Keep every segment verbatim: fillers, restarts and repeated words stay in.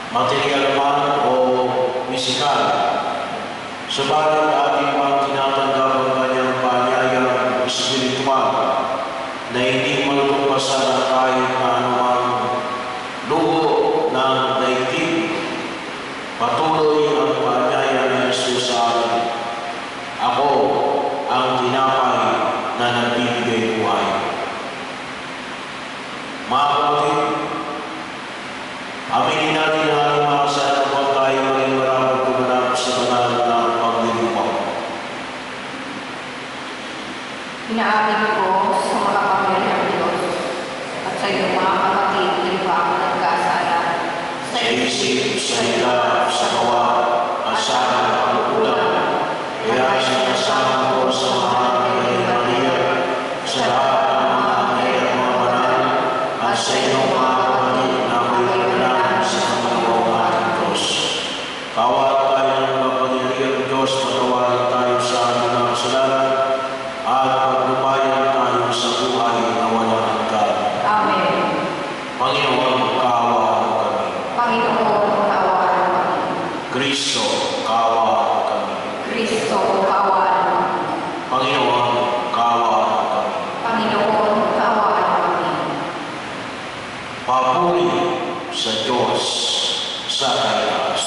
material man o pisikal. Subalit ating pang tinatanggap ang kanyang paanyayang espiritual na hindi malupasan na kahit na anumang luho ng daigdig. Patuloy ang paanyaya ni Jesus sa akin. Ako ang tinapay na nagbibigay buhay. Mga kapatid, aminin natin na ating mga kasalanan kung tayo ay maraming gumanap sa banal ng paglilingkod. Inaamin ko sa makapangyarihang Diyos at sa iyong mga kapatid na iba ang nagkasala Sa isip, sa hila, sa gawa, at sa pagkukulang, kaya sinasama ko sa mga Maria, sa lahat ng mga anghel at mga banal, at sa inyong mga kapatid na may pangalan sa Panginoong ating Diyos. Kawat tayo ng makapangyarihang Diyos, patawarin tayo sa ating mga kasalanan, at paglupayan tayo sa buhay na walang hanggan. Amen. Panginoon, kaawaan mo kami. Panginoon, kaawaan mo kami. Kristo, kaawaan mo kami. Kristo, kaawaan mo kami. Panginoon, kaawaan mo kami. Panginoon, kaawaan mo kami. Papuri sa Diyos sa taas.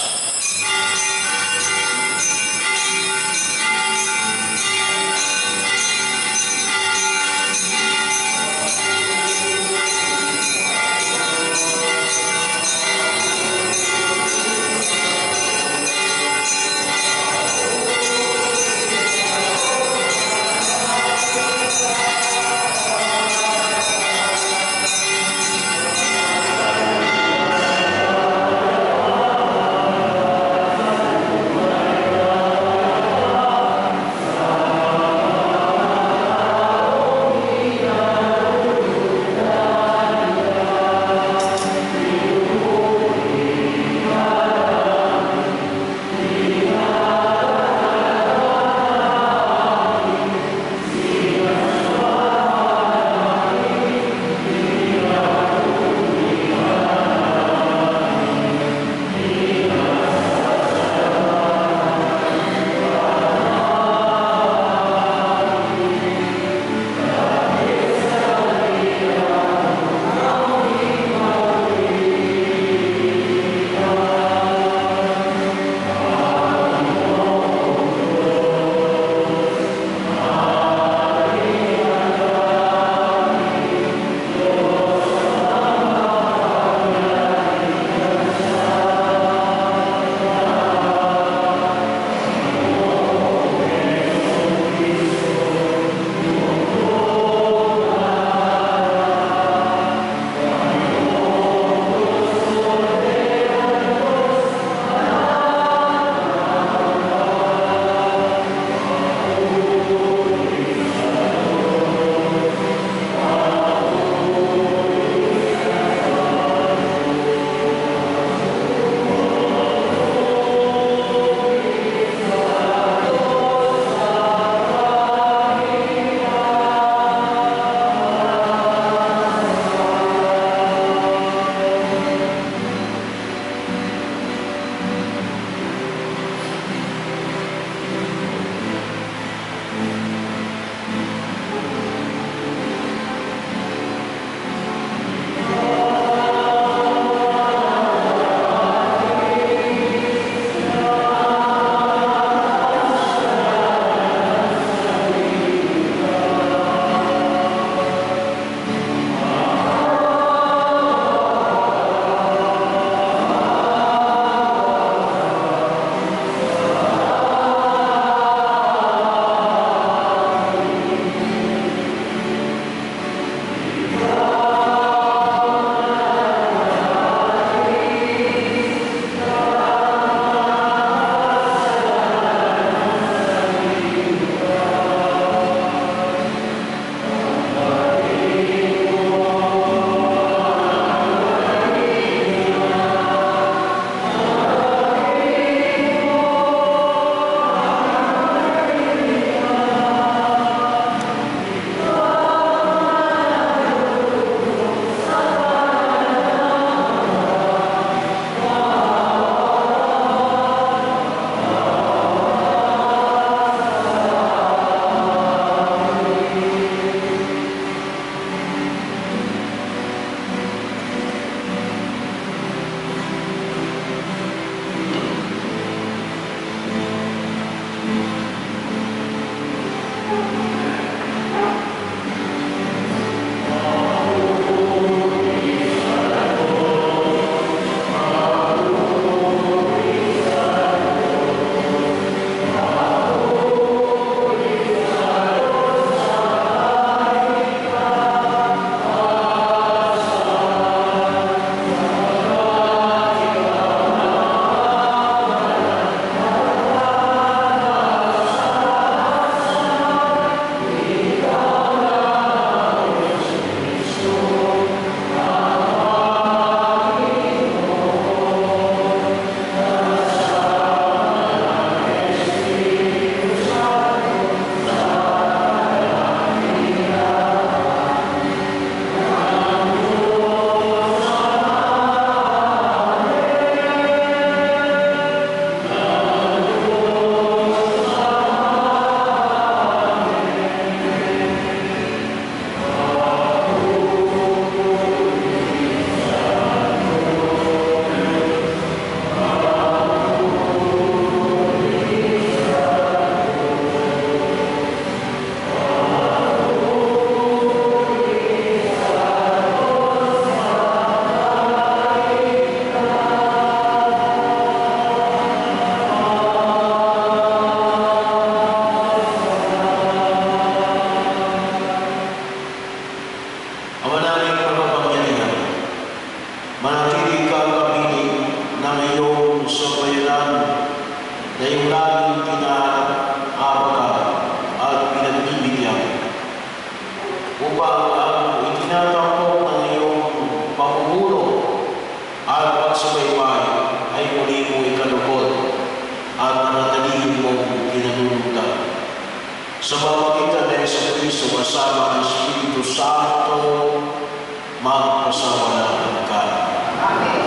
iyong laging pinaabakan at pinagbibigyan, upang ang itinatampok ng iyong pamumuno at pagsubaybay ay muli mo ikalugod at nanatilihin mong pinanununtan. Sa pamamagitan ng Isang Kristo kasama ang Espiritu Santo, magpasawalahan ka. Amen.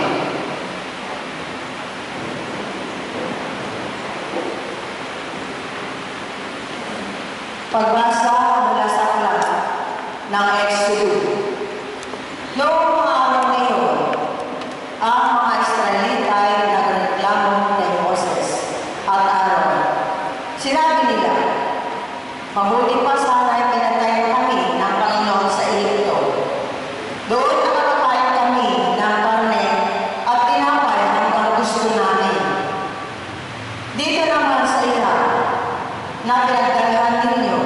Pagbasa mula sa aklat ng Exodus. Noong mga araw na iyon, ang mga Israelita ay nagreklamo kay Moses at Aaron. Sinabi nila, mabuti pa sana ay pinatay kami ng Panginoon sa Egypto. Doon nakakakain kami ng karne at tinapay hanggang gusto namin. Dito naman sa Iraq, na pinagdagahan ninyo,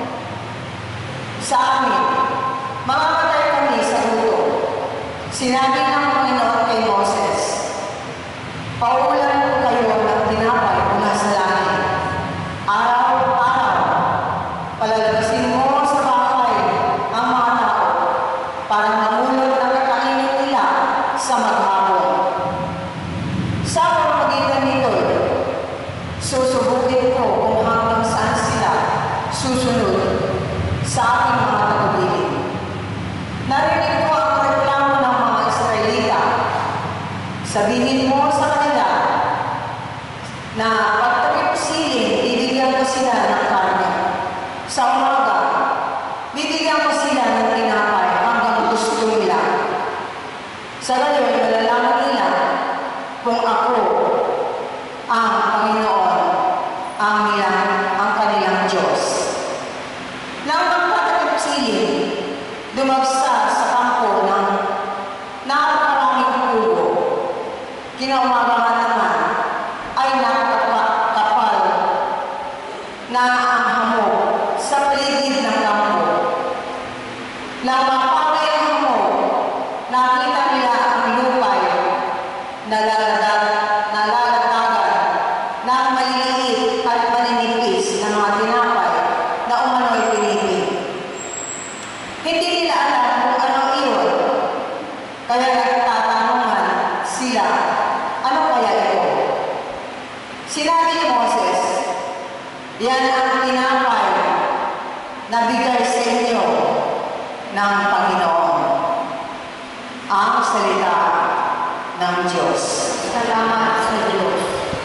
sa amin, mamamatay kami sa gutom. Sinabi ng Panginoon kay Moses, paulan ko kayo ng tinapay mula sa langit. Araw-araw, palalabasin mo sa bahay ang mga tao para mamulot ng kakainin nila sa maghapon. Sa pamamagitan nito, susubukin ko kung hanggang saan sila susunod sa aking mga tagubilin. Narinig ko ang reklamo ng mga Israelita. Sabihin mo sa kanila na pagtapos siling, bibigyan ko sila ng karne. Sa umaga, bibigyan ko sila ng tinapay hanggang gusto nila. Sa gayon, malalaman nila kung ako ang Panginoon, ang nilang, ang kanilang Diyos. Nang magpatapos siling, dumagsa sa kampo ng napakaraming pugo. Kinaumagahan naman ay nakakapal na ang hamog sa paligid ng kampo. Nang mapaway ang hamog, nakita nila ang lupay na nalalatagan ng maliliit at maninipis na mga tinapay na umano'y pinipig. Hindi nila alam kung ano iyon, kaya nagtatanungan sila, ano kaya ito? Sinabi ni Moses, yan ang tinapay na bigay sa inyo ng Panginoon. Ang salita ng Diyos. Salamat sa Diyos.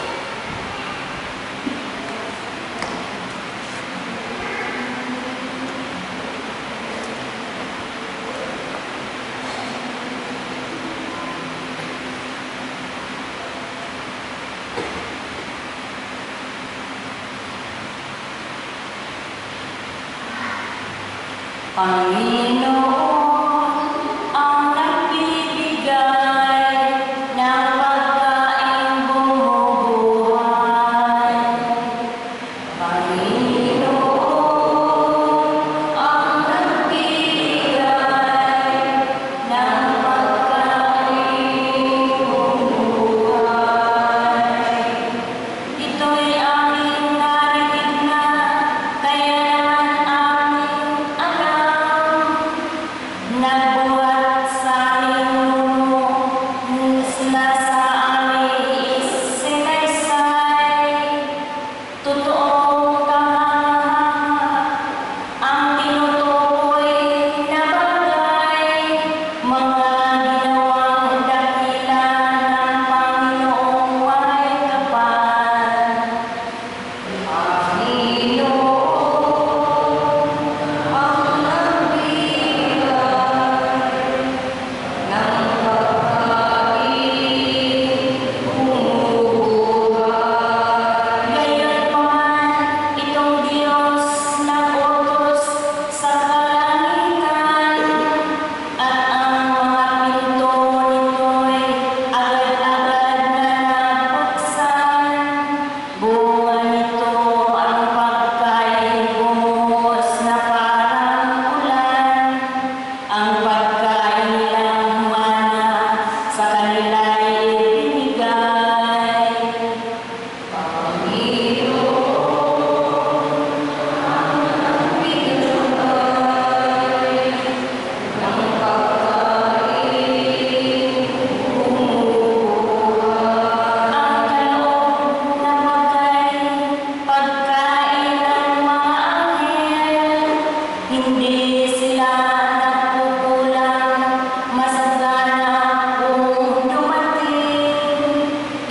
Panginoon ang nagbibigay ng pagkain bumubuhay. Panginoon ang nagbibigay ng pagkain bumubuhay. Ito'y aming narinig na, kaya naman aming alam.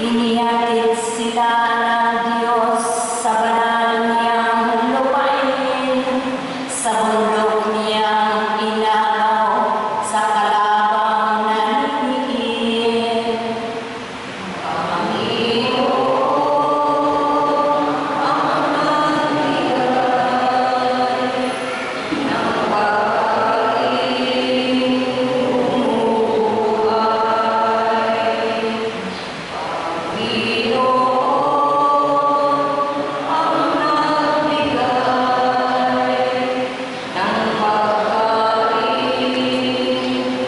Inihatid sila ng Diyos sa banal niyang lupain, sa bundok niyang inagaw, sa kalabang naniniin. Panginoon, ang nagbigay ng pagkain buhay. Panginoon, ang nagbigay ng pagkain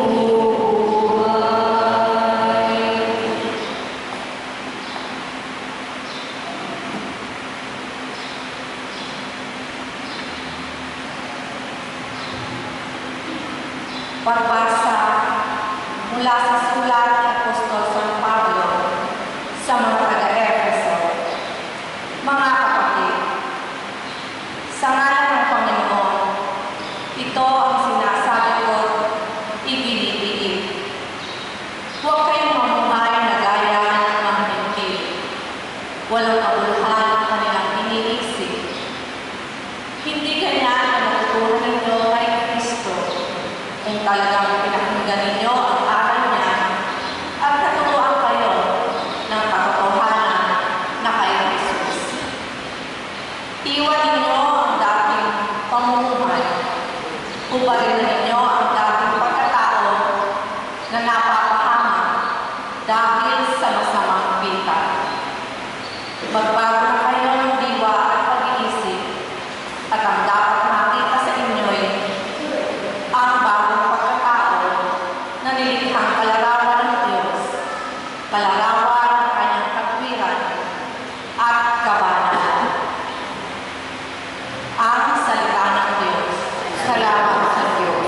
bumubuhay. Pagbasa mula sa sulat ni Apostol San Pablo sa mga taga-Efeso. Mga kapatid, sa ngalan ng Panginoon, ito ang sinasabi ko, igililigid. Huwag kayong mamumuhay na gaya ng mga hintil. Walang kabuluhan ang kanilang iniisip. Hindi ganyan ang natutunan ninyo kay Kristo. Kung talagang pinakinggan ninyo ang aral niya at natutuan kayo ng katotohanan na kay Jesus. Iwan ninyo ang dating pamumuhay. Ubalin ninyo ang dating pagkatao na napapahama dahil sa masamang pita. Magbago na kayo ng diwa at pag-iisip at ang dapat makita sa inyo'y ang bagong pagkatao na nilikhang kalarawan ng Diyos, kalarawan ng kanyang katwiran at kabanalan. Ang salita ng Diyos. Salamat sa Diyos.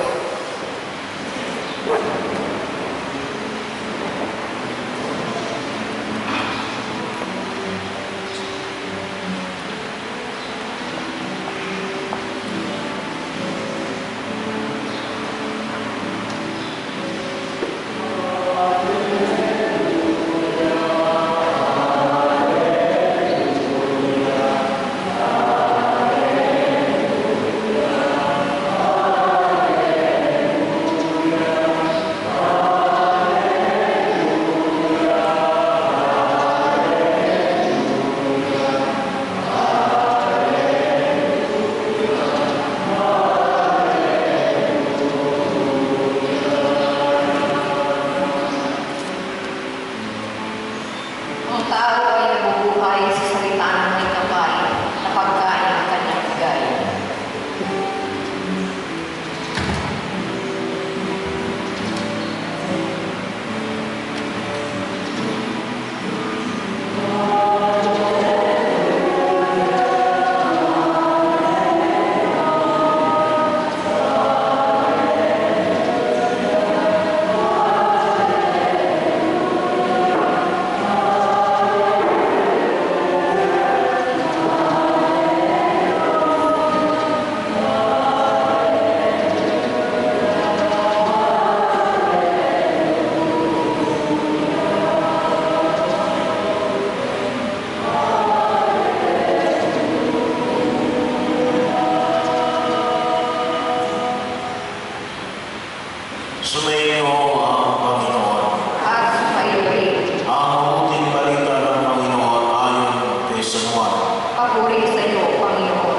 Ang tao ay nabubuhay sa salita ng may kamay na pagkain ng kanyang bigay. Sumayin mo ang Panginoon. At sumayo'y Ang mabuting balita ng Panginoon ayon kay San Juan. papuri sa iyo, Panginoon.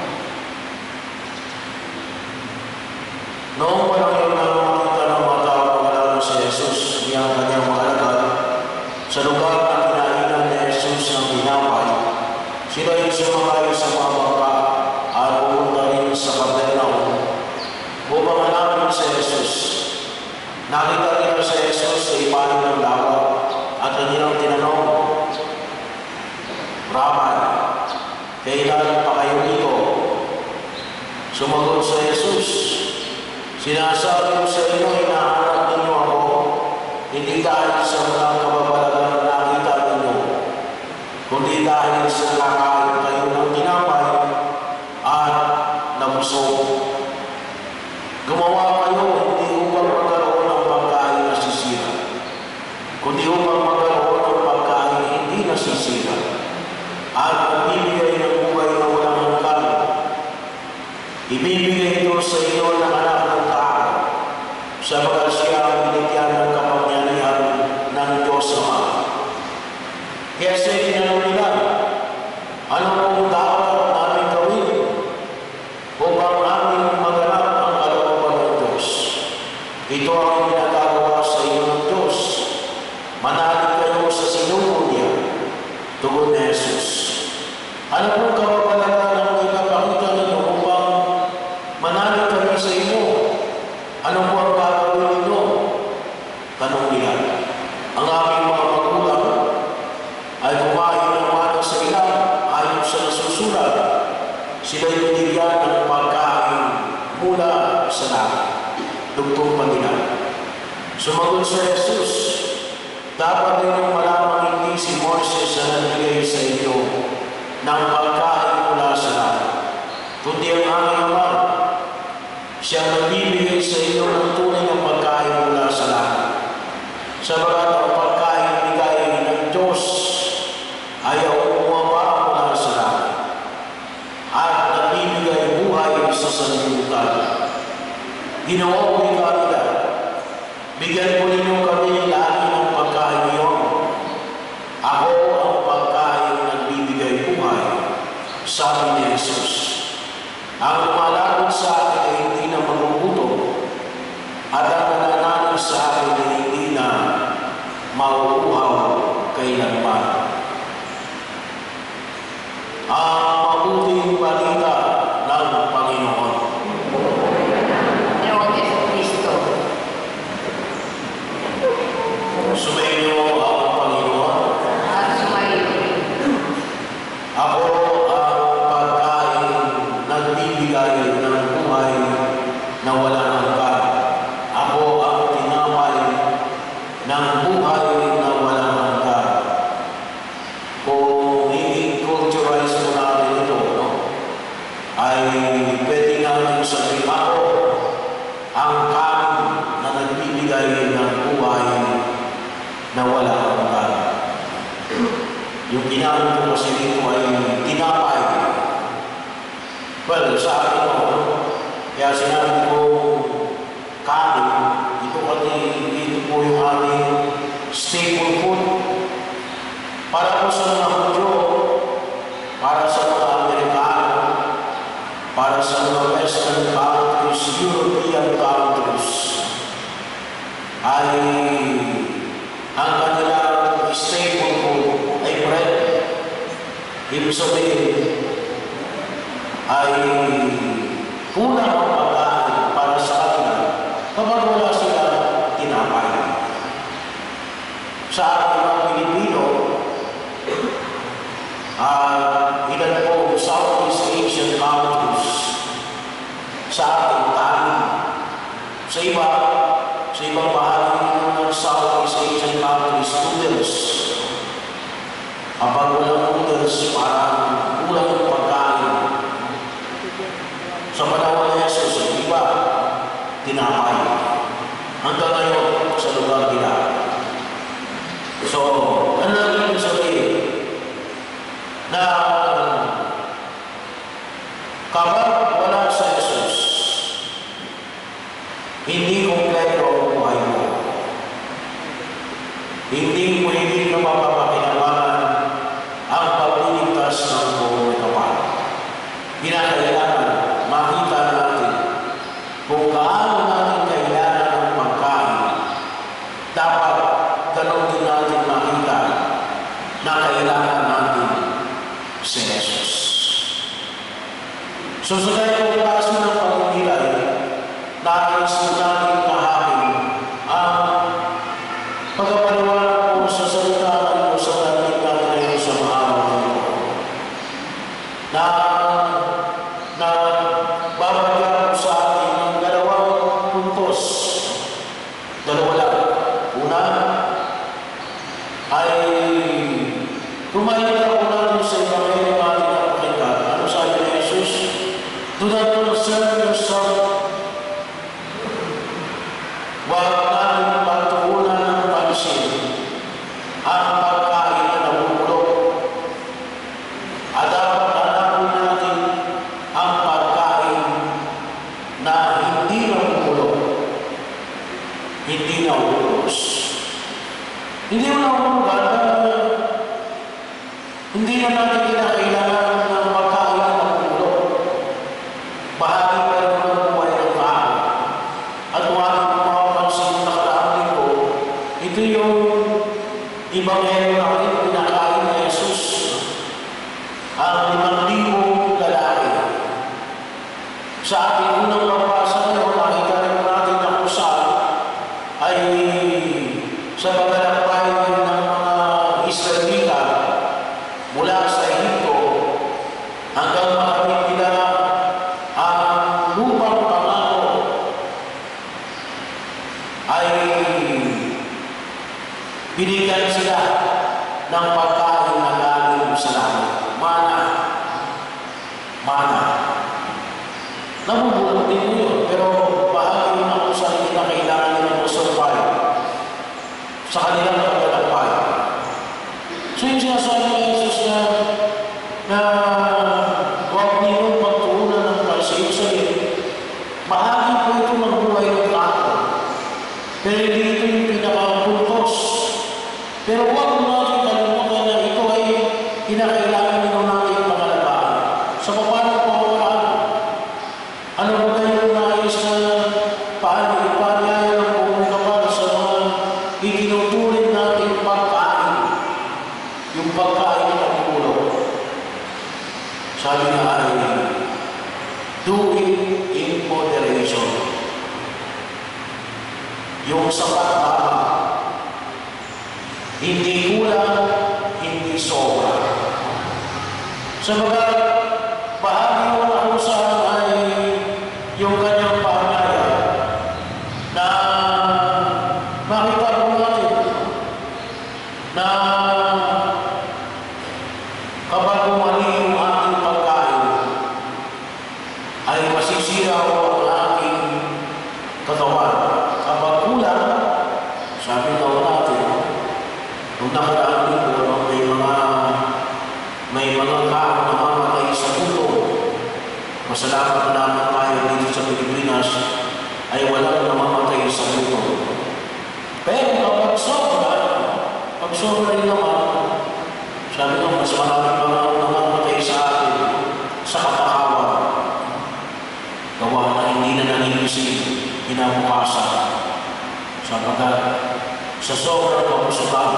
Noong panahon yun nang makita ng mga tao pagkalaro si Jesus, niyang kanyang mga alagad, sa lugar na kinainan ni Jesus ng tinapay, sila ay sumakay sa mga bangka at pupunta rin sa Capernaum upang hanapin si Jesus. Nakita nila si Jesus sa ibabaw ng dagat at kanilang tinanong, Raman, kailan pa kayo dito? Sumagot si Jesus, sinasabi ko sa inyo, hinahanap ninyo ako, hindi dahil sa mga kababalagan na nakita ninyo, kundi dahil sa nakakain kayo ng tinapay at nabusog. Gumawa kayo hindi upang magkaroon ng pagkain na sisira, kundi upang magkaroon ng pagkain Jessie, tinanong nila, ano pong dapat namin gawin upang aming maganap ang kalooban ng Diyos? Ito ang ginagawa sa inyo ng Diyos. Manalig kayo sa sinugo niya. Tugon ni Jesus. Ano pong kapapalaran ang ipapakita ninyo upang manalig kami sa inyo? Ano po ang gagawin ninyo? Tanong nila. Ang aming mga magulang ay kumain ng mana sa ilang ayon sa nasusulat. Sila'y binigyan ng pagkain mula sa langit. Dugtong pa nila. Sumagot sa Jesus, dapat ninyong malamang hindi si Moses na nagbigay sa inyo ng pagkain mula sa langit, kundi ang aming Ama. Siyang nagbibigay sa inyo ng tunay na pagkain mula sa langit. Sabagat ang pagkain bigay ng Diyos ay ang bumaba mula sa langit at nagbibigay buhay sa sanlibutan. Ginawa ko nila nila, bigyan ko ninyo kami lagi ng pagkain iyon. Ako ang pagkain na nagbibigay buhay, sabi ni Jesus. Ang lumalapit sa akin ay hindi na magugutom, at ang nananalig sa akin ay hindi na mauuhaw kailanman. Ang mabuting balita ng Panginoon. Panginoon Jesucristo. Sumainyo ang Panginoon. At sumayo rin. Ako ang pagkain nagbibigay ng buhay na walang hanggan. Ako ang tinapay ng buhay na walang hanggan. Kung i-culturize mo natin ito, no? Ay pwede natin sabihin, ako ang kanin na nagbibigay ng buhay na walang hanggan. Yung ginamit ko kasi dito ay tinapay. Well, sa akin mo, no? Kaya sinabi ko, kanin, ito kasi ito po yung aming staple food. Para po sa mga Hudyo, para sa mga Amerikano, para sa mga Western countries, European countries, ay ang kanilang staple food ay bread. Ibig sabihin, ay kulang ang pagkain para sa kanila kapag wala sila tinapay. Sa ating mga Pilipino, uh, ilan po Southeast Asian countries, sa ating tayo, sa iba, sa ibang bahagi ng Southeast Asian countries, noodles. Kapag walang noodles, parang kulang yung pagkain. Sa panahon ni Jesus, iba, tinapay. Hanggang ngayon, sa lugar nila. So, ano lang yung sabihin? Na kapag wala sa Jesus, hindi kompleto ang buhay mo. Hindi mo hindi na mapapakinabangan ang pagliligtas ng buong kapal. Kinakailangan makita natin kung gaano natin kailangan ng pagkain. Dapat ganun din natin makita na kailangan natin si Jesus. So sa ganitong klase ng pagmilay, nais natin kahapon ang pagkapaliwanag po sa salita ng Diyos sa dating natin ngayon sa mga araw na ito. Na na babagyan sa atin ng dalawang puntos. Dalawa lang. Una, ay tumayo po natin sa Ebanghelyo natin ang pakinggan. Ano sabi ni Jesus? Do not concern yourself. Huwag natin pagtuunan ng pansin ang pagkain na nabubulok. At dapat hanapin natin ang pagkain na hindi nabubulok, hindi nauubos. Hindi mo nabubulok na Hindi na natin kinakailangan ng pagkain na magulo. Bahagi pa rin ng buhay ng tao. At kung ating mapapansin na nakaraang linggo, ito yung ibanghelyo natin pinakain ni Jesus. Ang limang libong lalaki. Sa ating unang mabasa ngayon, nakita rin natin na kung saan ay sa paglalakbay ng mga Israelita mula sa Ehipto hanggang makamit nila ang lupang pangako ay binigyan sila ng pagkain na galing sa langit. Mana. Mana. Nabubulot din mo yun, pero bahagi yun ako sa hindi na kailangan nila mag-survive sa kanilang paglalakbay. So yung sinasabi ni Jesus na na huwag niyo pagtuunan ng pansin sa iyo, bahagi po ito ng buhay ng tao. Pero dito yung pinakapuntos. Pero huwag natin kalimutan na ito ay kinakailangan nyo natin pangalagaan. So paano po ang ano ba kayo nais na paano ipanyaya ng buong kapal sa mga ikinutulit natin pagkain? Yung pagkain na pagkulo. Sabi na ay, do it in moderation. Yung sapat lamang. Hindi kulang, hindi sobra. Sabagat, bahagi mo na kung saan ay yung kanyang panyaya na makita mo natin na kapag umali yung ating pagkain ay masisira o ang ating katawan. Kapag kulang, sabi na natin, nung nakaraan dito, may mga may mga tao na mamatay sa puto. Masalamat naman tayo dito sa Pilipinas ay walang namamatay sa puto. Pero kapag sobra, pag sobra rin naman, sabi ko, mas marami pa namamatay sa atin sa kapakawan. Gawa na hindi na nanginisip, kinabukasan. Sabagat sa sobrang kapusukan.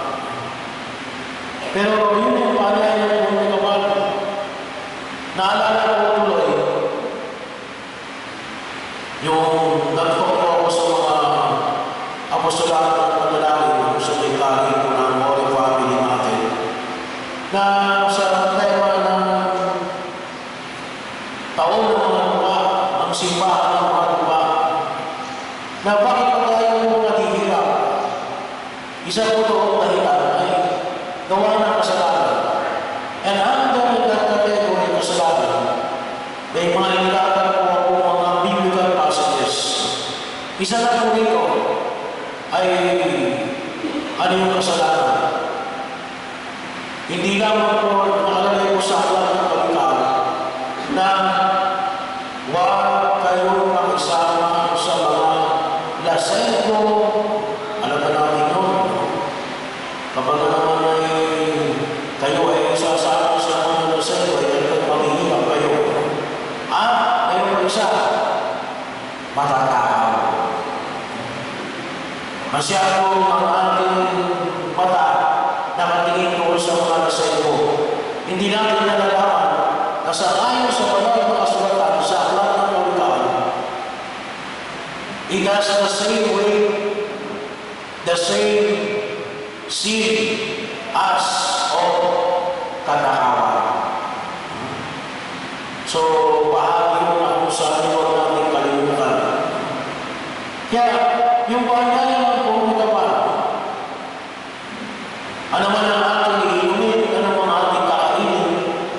Pero yun yung panyaya ng buong kapal. Naalala ko tuloy yung nagpapuro ako sa mga apostolado ng panalangin sa may kahit ko ng Holy Family natin na sa tema ng taon ng mga lupa, ang simbahan ng mga lupa, na bakit pa tayo mga hihirap? Isa po doon dahilan ay gawa ng kasalanan. And under that category ng kasalanan, may mga inilatan po ako mga biblical passages. Isa na po dito ay ano yung kasalanan. Hindi lamang po nakalagay po sa aklat ng kapitan na huwag kayong makisama sa mga lasengko. Alam ba natin yun? Kapag naman ay kayo ay sasama sa mga lasengko, ay talagang maghihirap kayo. At mayroon pa isa, matatakaw. Masyadong ang ating mata nakatingin doon sa mga lasengko. Hindi natin nalalaman na sa ayon sa banal na kasulatan sa aklat ng kawikaan, it has the same way, the same sin as of katakawan. So, bahagi mo na kung saan yun natin kalimutan. Kaya, yung panyaya ng buong kapal, ano man ang ating iinumin, ano man ang ating kakainin,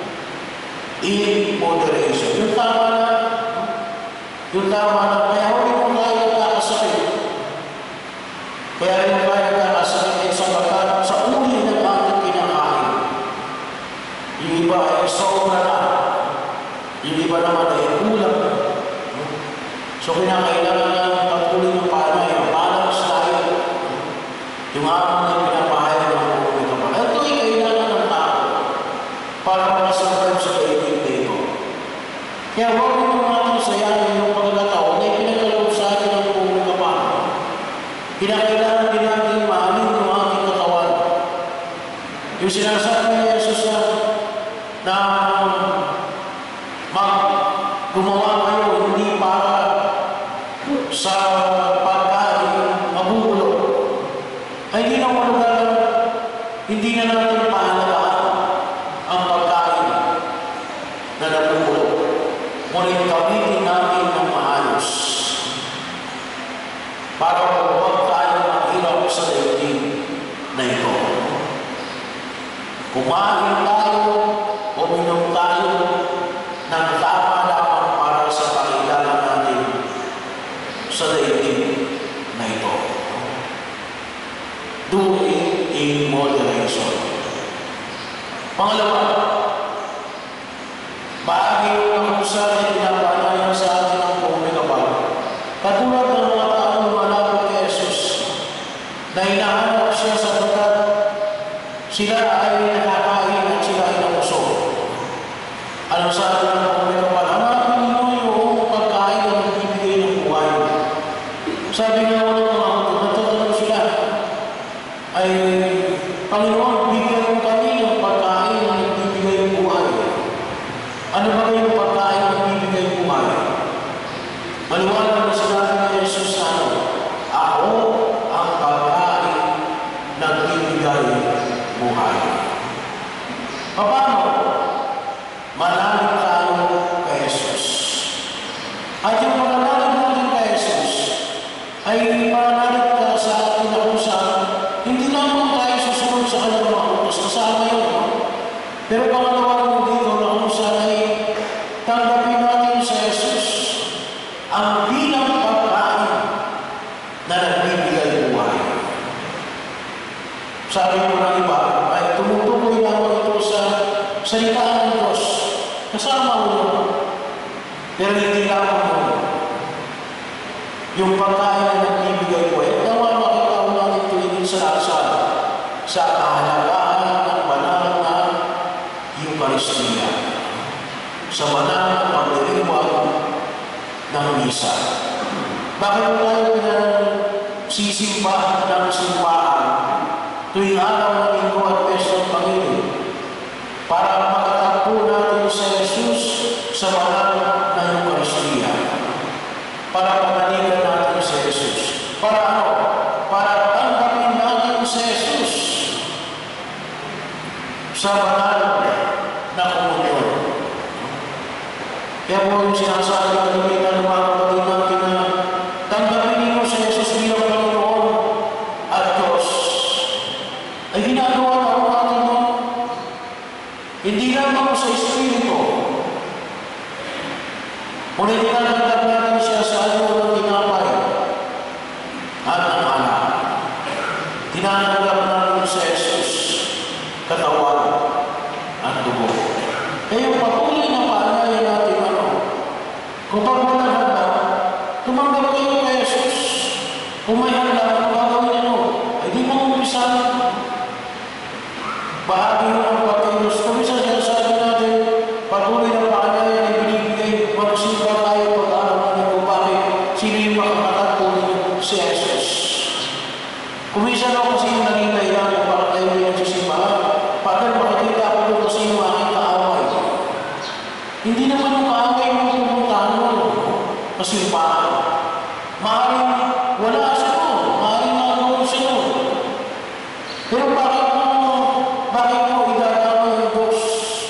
in moderation. Yung tama na, yung tama na, kaya hindi mo tayo kakasakit. Kaya rin tayo kakasakit sa pagkat sa uli ng ating kinakain. Yung iba ay sobra na. Yung iba naman ay kulang. So kinakailangan ng pagpuli ng panay, yung balance tayo. Yung ating na pinapahayag ng buong kapal. Ito ay kailangan ng tao. Yung sinasabi ni Jesus na, na mag gumawa kayo hindi para sa pagkain mabubulok, ay hindi na malaga, hindi na natin paalagaan ang pagkain na nabubulok. Ngunit gamitin natin ng maayos para huwag tayo maghirap sa daigdig na ito. Kumain tayo o minom tayo ng tama-dapat para sa pangailangan natin sa daigdig na ito. Do it in moderation. Pangalawa, bahagi ng usapan na pinapanayan sa atin ng pumikapal. Katulad ng mga taong lumalapit kay Jesus na hinahanap siya sapagkat sila ay nakakain at sila ay nabusog. Alam sa atin ng pumikapal, hanapin ninyo yung pagkain na magbibigay ng buhay. Sabi nga ng mga natatanong sila ay, Panginoon, bigyan mo kami ng pagkain na nagbibigay ng buhay. Ano ba yung pagkain na nagbibigay ng buhay? Maliwanag na sinabi ni Jesus na ako ang pagkain na nagbibigay buhay. Paano? Manalig tayo kay Jesus. At yung pananalig natin kay Jesus ay pananalig ka sa atin na kung saan hindi naman tayo susunod sa kanyang mga utos. Kasama yun. Pero pangalawa mo dito na kung saan ay tanggapin natin sa Jesus ang bilang pagkain na nagbibigay buhay. Sabi ko ng iba, ay tumutukoy naman ito sa salita ng Diyos. Kasama mo yun. Pero hindi lamang mo. Yung pagkain na nagbibigay buhay, nawa makita mo natin ito hindi sa nasa sa kahalagaan ng banal na Eucharistia, sa banal na pagdiriwang ng misa. Bakit tayo pinagsisimba ng simbahan tuwing araw ng linggo at beses ng Panginoon? Para makatagpo natin sa Jesus sa banal na Eucharistia. Para pagalitan natin sa Jesus. Para ano? Para tanggapin natin sa Jesus sa banal na komunyon. Kaya po yung sinasabi ng kalimutan ng mga kapatid natin na tanggapin ninyo sa Jesus bilang Panginoon at Diyos. Ay ginagawa na ako natin mo. Hindi lamang sa Espiritu. Ngunit tinatanggap natin siya sa ayaw ng tinapay at ang anak. Tinatanggap natin sa Jesus katawan at dugo. Kaya yung patuloy na paanaya natin ano, kung pag wala handa, tumanggap kayo kay Jesus. Kung may handa, kung gagawin nyo, ay di mo umpisan. Bahagi mo ng pagkilos. Kung isa sinasabi natin, patuloy na paanaya na binibigay, magsimba tayo pag-aral natin kung bakit sino yung makakatagpo ninyo si Jesus. Kung isa na kasi yung naging dahilan kung bakit tayo yung nagsisimbahan, Padre, makikita ako doon kasi yung aking kaaway. Hindi naman yung kaaway mo pumuntahan mo kasimbahan. Maaaring wala siya doon. Maaaring nagawin siya doon. Pero bakit mo, bakit mo idadama yung Diyos?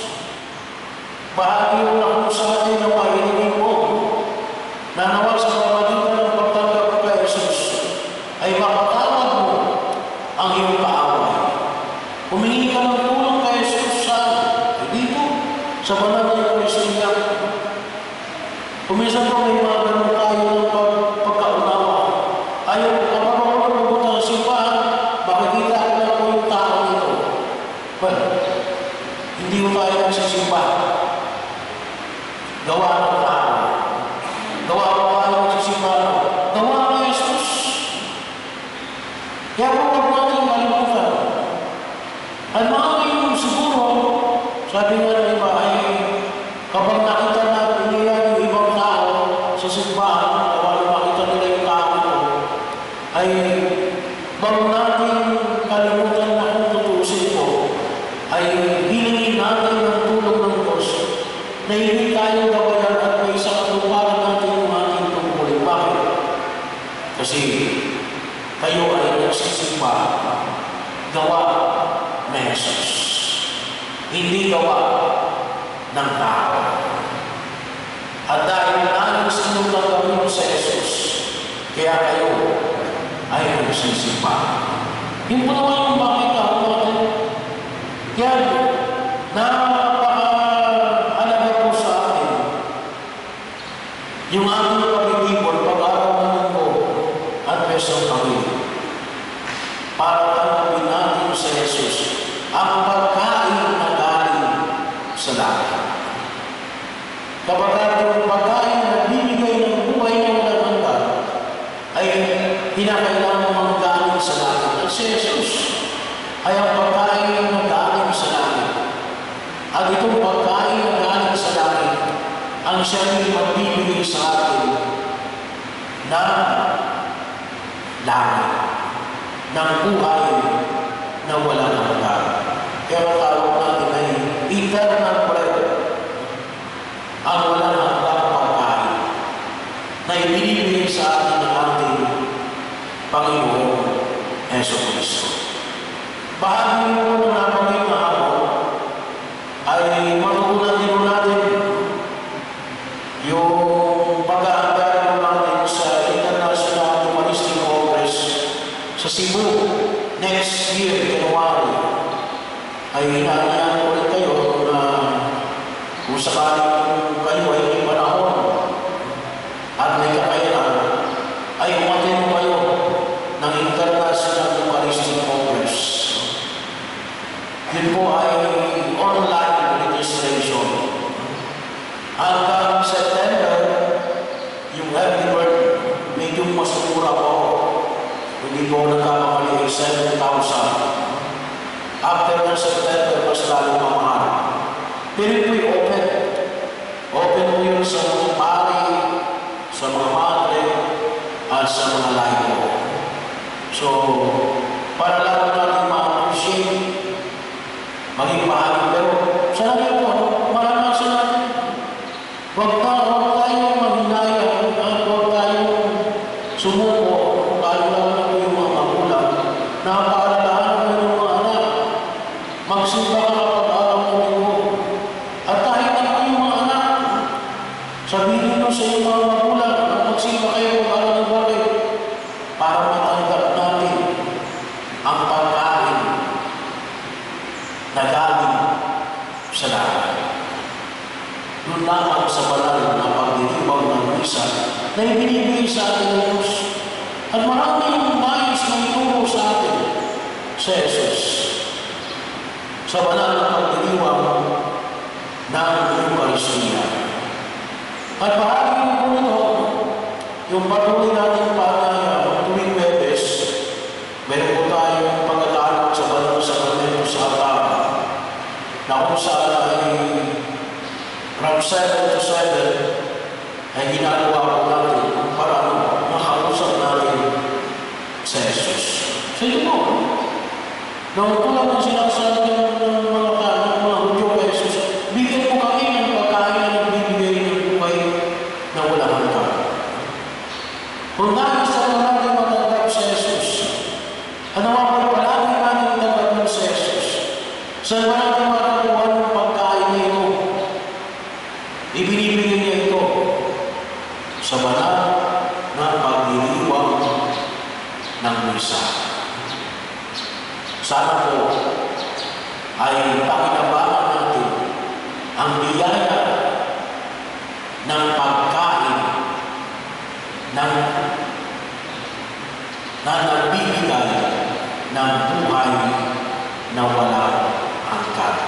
Bahagi mo na kung sa atin na mahiligin mo na nawa sa pamalitan ng pagtanggap ko kay Jesus ay makatawag mo ang iyong kaaway. Humingi ka ng tulong kay Jesus sa dito, sa banal na Eucharistia. Kuminsan po may mga ganun tayo ng pag, pagkaunawa. Ayaw, kapag ako nabubuta ng simbahan, makikita ko na po yung tao nito. Well, hindi mo tayo nagsisimba. Gawa ng tao. Gawa mo tayo nagsisimba. Gawa ng Jesus. Kaya po huwag natin malimutan. Ang mga ngayon siguro, sabi nga ng iba ay kapag nakita natin nila yung ibang tao sa simbahan, kapag makita nila yung tao ito, ay bago natin kalimutan na kung tutusin ko, ay hilingin natin ng tulong ng Diyos na hindi tayo gawayan at may isang katuparan natin yung ating tungkulin. Bakit? Kasi kayo ay nagsisimba gawa na Jesus. Hindi gawa ng tao. At dahil nais inyong gagawin sa Jesus, kaya kayo ay nagsisimba. Yung po naman yung bakit ako natin. Kaya napaka-alaga po sa atin yung ating pag-ibon pag-araw ng mundo at besang Panginoon. Para tanggapin natin sa Jesus ang pagkain na galing sa langit. Kapag yung pagkain na bibigay ng buhay na walang hanggan ay hinakailangan mang galing sa langit. At si Jesus ay ang pagkain na galing sa langit. At itong pagkain na galing sa langit ang siya rin magbibigay sa atin ng langit, ng buhay na walang hanggan. Kaya ang tawag natin ay eternal bread, ang walang hanggang pagkain na ibinibigay sa atin ng ating Panginoon Jesucristo. Bahagi mo ng nabanggit na hapon ay matutunan din natin yung pag-aandar natin sa International Humanistic Congress sa Cebu next year, January. Ay inaanyahan ko rin kayo na kung sakaling kayo ay may panahon at may kakayanan, ay umatin mo kayo ng International Humanistic Congress. Yun po ay online registration. Hanggang September, yung early bird, medyo mas mura po. Hindi po nagkakamali ay seven thousand. After ng September, mas lalo mamahal. Pero ito ay open. Open po yun sa mga pari, sa mga madre, at sa mga layo. So, para lang natin ma-appreciate, maging mahal. Pero, sana po, maranasan natin. Huwag na, huwag tayong maghinaya, at huwag tayong sumuko, lalo lang po yung mga magulang, na paalalaan mo yung mga anak. Magsimba ka kapag-araw ng linggo. At kahit na po yung mga anak, sabihin mo sa iyong mga magulang na magsimba kayo kapag-araw ng bagay para matanggap natin ang pagkain na galing sa langit. Doon lamang sa banal na pagdiriwang ng misa na ibinibigay sa atin ng Diyos. At marami yung nais na ituro sa atin sa Jesus. Sa banal na pagdiriwang ng Eucharistia. At bahagi mo po nito, yung patuloy natin paanyaya tuwing Bebes, meron po tayong pagkatawag sa banal sa kanito sa altar na kung saan ay from seven to seven ay ginagawa po natin para makausap natin sa Jesus. So ito po, noong ko lang ang sinasabi ng mga kanan, mga Hudyo kay Jesus, bigyan mo kami ng pagkain na nagbibigay ng buhay na walang hanggan. Kung nais na natin matanggap sa Jesus, ano nga po palagi natin matanggap sa Jesus? Saan ba natin makakuha ng pagkain na ito? Ibinibigay niya ito sa banal na pagdiriwang ng misa. Sana po ay pakinabangan natin ang biyaya ng pagkain ng na nagbibigay ng buhay na walang hanggan.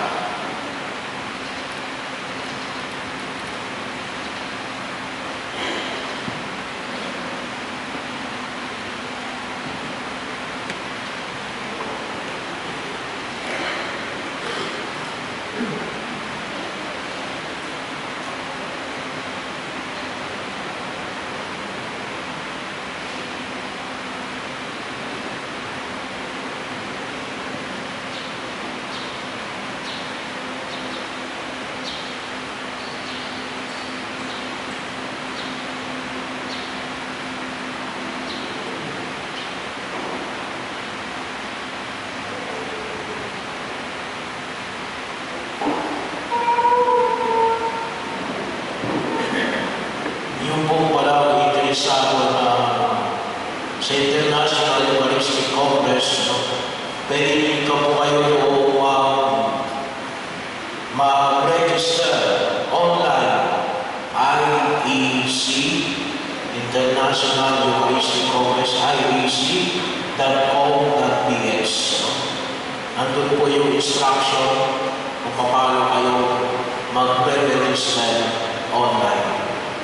pwede ka po kayo um, mag-register online. I E C, International Eucharistic Congress, I E C dot com dot p s. Nandun po yung instruction kung paano kayo mag-register online.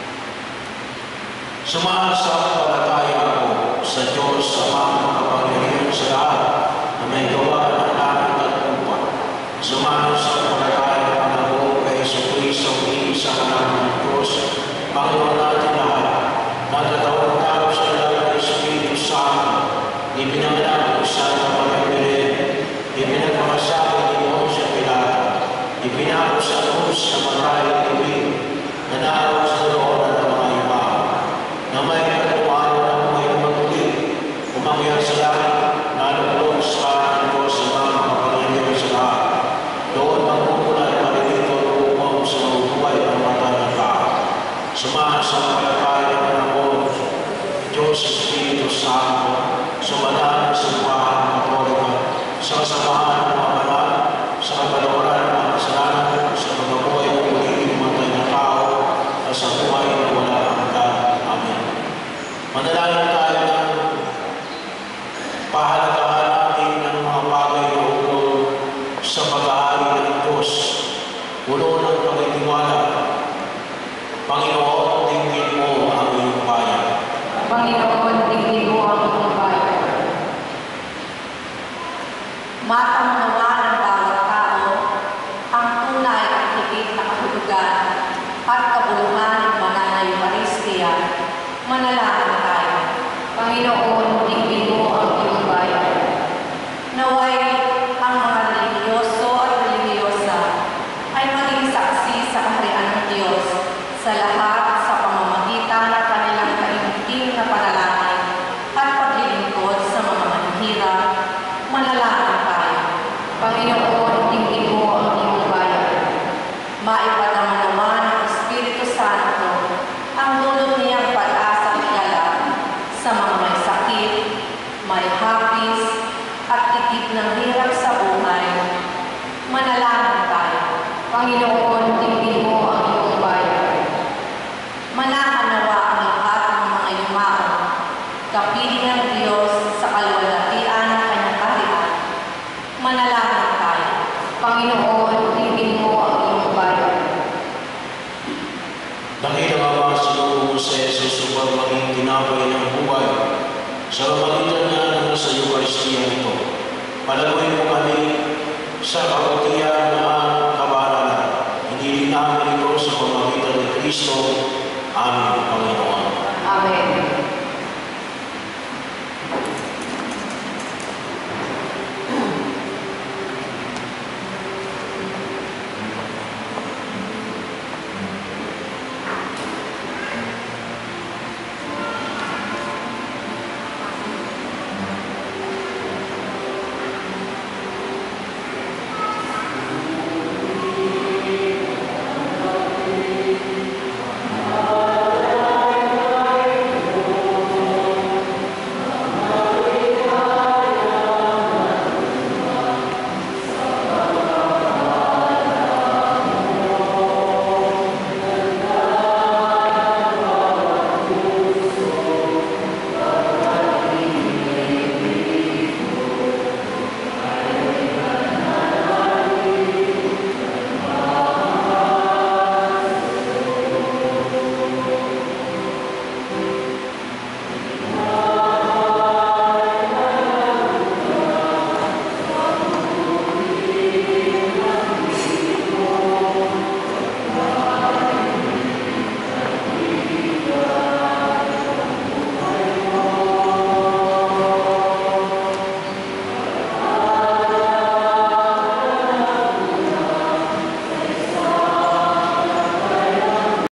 Sumasampalataya ako sa Diyos Amang makapangyarihan sa lahat na may gawa ng langit at lupa. Sumasampalataya ako kay Jesu-Cristo, isa ka lang ng Diyos, Panginoon natin lahat, natatawag tayo sa lahat ng Espiritu Santo, ipinanganak ng Santa Maria, ipinagpakasabi ni Diyos sa Pilato, ipinako sa krus na matay at ibig, nanalo sa loob ng mga iba, na may katuwaan ng mga maguli, umangyar sa langit, nalulog sa akin ko sa mga makapangyarihan sa lahat. Doon magmumula at malilito upang sa mabuhay ng mata ng tao. Sumasampalataya ng ako, Diyos Espiritu Santo, sumalaan sa buwan ng Katolika, sa kasamahan ng mga banal, sa kapalawaran ng mga kasalanan, sa pagkabuhay ng muling matay na tao, at sa buhay na wala hanggan. Amen. Manalangin tayo ng pahalagahan natin ng mga bagay na ulo sa pag-aari ng Diyos, ulo ng pagtitiwala. Panginoon, tingin mo ang iyong bayan. Panginoon, tingin mo ang iyong bayan. Matang-nawa ng bawat tao ang tunay at higit na kahulugan at kabuluhan ng banal na Eucharistia. Manalangin tayo. Panginoon, tingin mo ang iyong bayan. Naway ang mga religyoso at religyosa ay maging saksi sa kaharian ng Diyos sa lahat sa pamamagitan ng kanilang kainting na panalangin at paglilingkod sa mga manhihirap. Manalangin tayo. Panginoon, tingin mo ang iyong bayan. Maipadama naman ng Espiritu Santo ang dulot niyang pag-asa at galak sa mga may sakit, may hapis, at tikip ng hirap sa buhay. Manalangin tayo. Panginoon, tingin mo ang iyong bayan. Manahan nawa ang lahat ng mga yumao, kapiling ng Diyos sa kalwalhatian ng kanyang kaharian. Manalangin tayo. Panginoon, tingin mo ang iyong bayan. Dahil ang Ama sa loob mo sa Jesus upang maging tinapay ng buhay, sa pamagitan niya ng sa Eucharistia ito, palaguin mo kami sa kabutihan na kabanalan. Hindi namin ito sa pamagitan ni Kristo, aming Panginoon.